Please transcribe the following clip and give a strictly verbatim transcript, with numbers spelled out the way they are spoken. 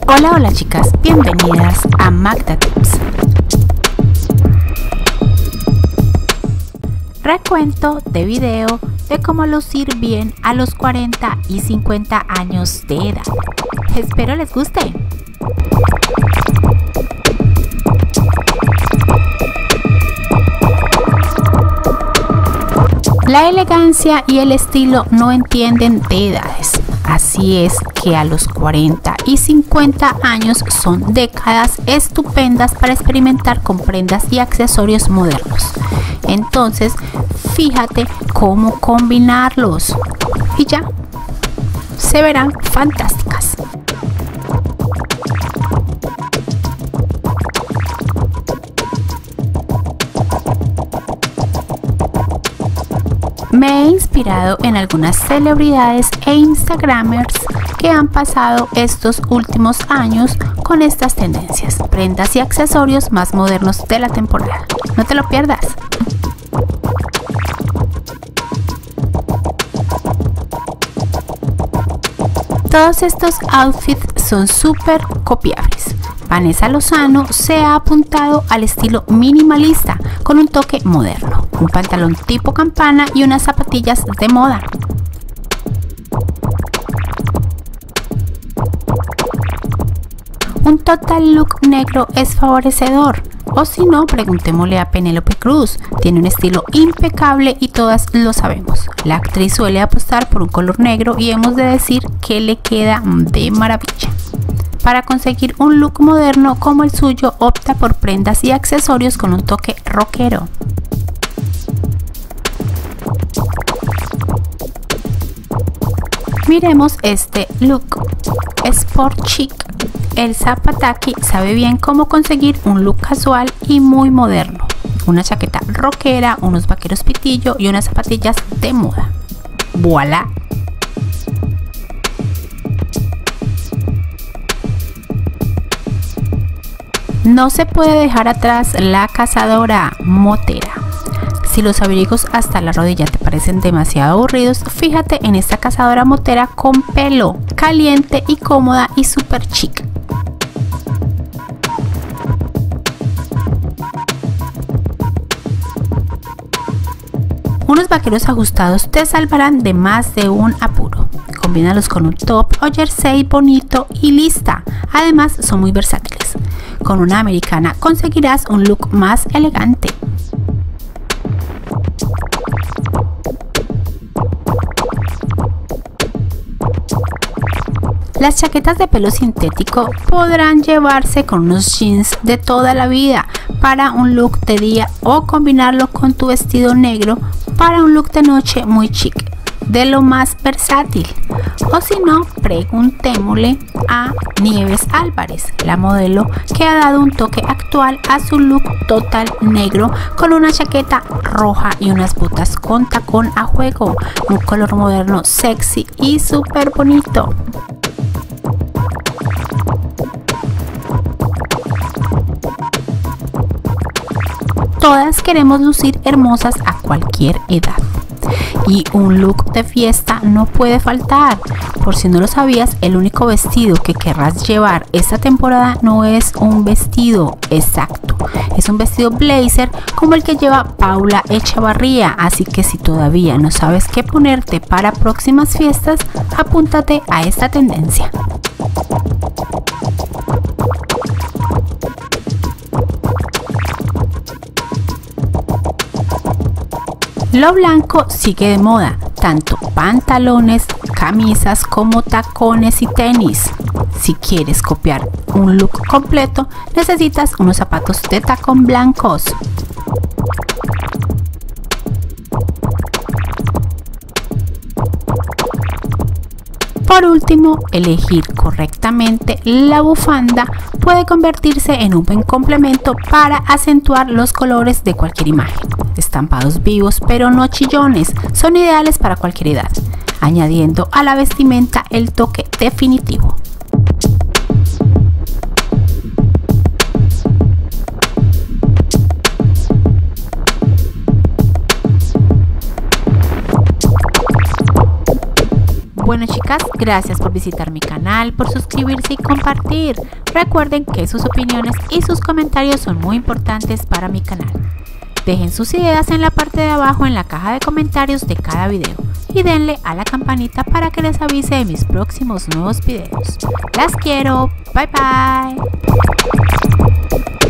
Hola, hola chicas, bienvenidas a Magda Tips. Recuento de video de cómo lucir bien a los cuarenta y cincuenta años de edad. Espero les guste. La elegancia y el estilo no entienden de edades. Así es que a los cuarenta y cincuenta años son décadas estupendas para experimentar con prendas y accesorios modernos. Entonces, fíjate cómo combinarlos y ya, se verán fantásticas. Me he inspirado en algunas celebridades e instagramers que han pasado estos últimos años con estas tendencias, prendas y accesorios más modernos de la temporada. No te lo pierdas. Todos estos outfits son súper copiables. Vanessa Lozano se ha apuntado al estilo minimalista con un toque moderno, un pantalón tipo campana y unas zapatillas de moda. Un total look negro es favorecedor, o si no, preguntémosle a Penélope Cruz. Tiene un estilo impecable y todas lo sabemos. La actriz suele apostar por un color negro y hemos de decir que le queda de maravilla. Para conseguir un look moderno como el suyo, opta por prendas y accesorios con un toque rockero. Miremos este look sport chic. El Zapataki sabe bien cómo conseguir un look casual y muy moderno. Una chaqueta rockera, unos vaqueros pitillo y unas zapatillas de moda. ¡Voilá! No se puede dejar atrás la cazadora motera. Si los abrigos hasta la rodilla te parecen demasiado aburridos, fíjate en esta cazadora motera con pelo, caliente y cómoda y súper chic. Unos vaqueros ajustados te salvarán de más de un apuro. Combínalos con un top o jersey bonito y lista. Además son muy versátiles. Con una americana conseguirás un look más elegante. Las chaquetas de pelo sintético podrán llevarse con unos jeans de toda la vida para un look de día o combinarlo con tu vestido negro para un look de noche muy chic, de lo más versátil. O si no, preguntémosle a Nieves Álvarez, la modelo que ha dado un toque actual a su look total negro con una chaqueta roja y unas botas con tacón a juego, un color moderno sexy y súper bonito. Todas queremos lucir hermosas a cualquier edad y un look de fiesta no puede faltar. Por si no lo sabías, el único vestido que querrás llevar esta temporada no es un vestido exacto, es un vestido blazer como el que lleva Paula Echevarría. Así que si todavía no sabes qué ponerte para próximas fiestas, apúntate a esta tendencia. Lo blanco sigue de moda, tanto pantalones, camisas como tacones y tenis. Si quieres copiar un look completo, necesitas unos zapatos de tacón blancos. Por último, elegir correctamente la bufanda puede convertirse en un buen complemento para acentuar los colores de cualquier imagen. Estampados vivos pero no chillones son ideales para cualquier edad, añadiendo a la vestimenta el toque definitivo. Bueno chicas, gracias por visitar mi canal, por suscribirse y compartir. Recuerden que sus opiniones y sus comentarios son muy importantes para mi canal. Dejen sus ideas en la parte de abajo en la caja de comentarios de cada video y denle a la campanita para que les avise de mis próximos nuevos videos. Las quiero, bye bye.